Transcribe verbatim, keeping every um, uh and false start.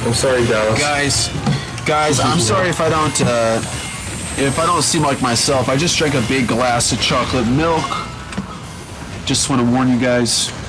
I'm sorry, Dallas. Guys, guys, I'm sorry if I don't, uh, if I don't seem like myself. I just drank a big glass of chocolate milk. Just want to warn you guys.